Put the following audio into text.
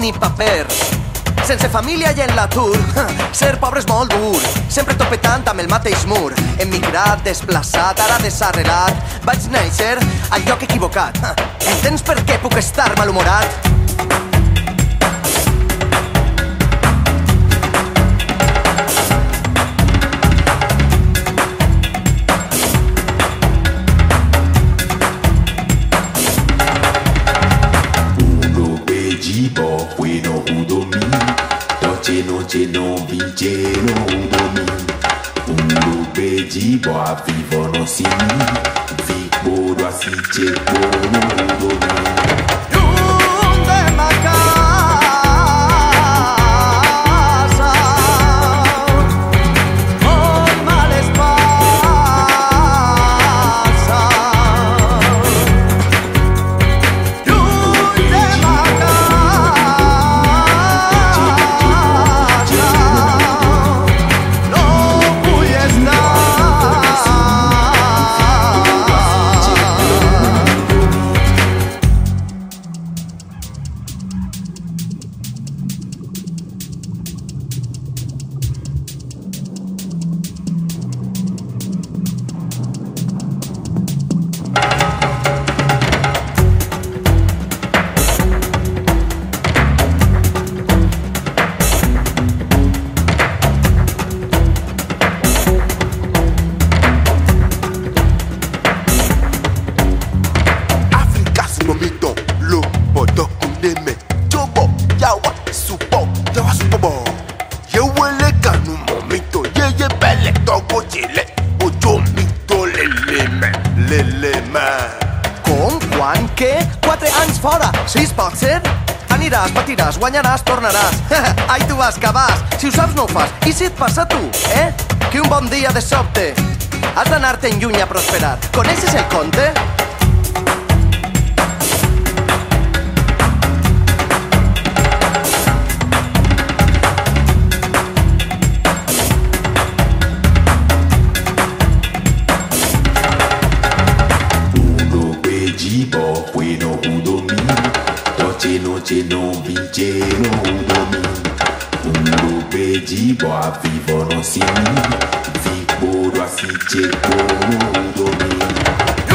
ni paper. Sense família i en l'atur, ser pobre és molt dur. Sempre topetant amb el mateix mur. Emigrat, desplaçat, ara desarrelat. Vaig néixer al lloc equivocat. Entens per què puc estar malhumorat? Boa vivo no sini, vivo do asite no de ma casa, molt mal es passa. Lluny de ma casa, no vull estar. Com? Quan? Què? 4 anys fora! 6 pot ser? Aniràs, patiràs, guanyaràs, tornaràs. Ai, tu vas que vas. Si ho saps, no ho fas. I si et passa a tu, eh? Que un bon dia de sobte has d'anar-te'n lluny a prosperar. Coneixes el conte? Non vince non domi, un vedi boa vivo non si, vivo do asite non domi.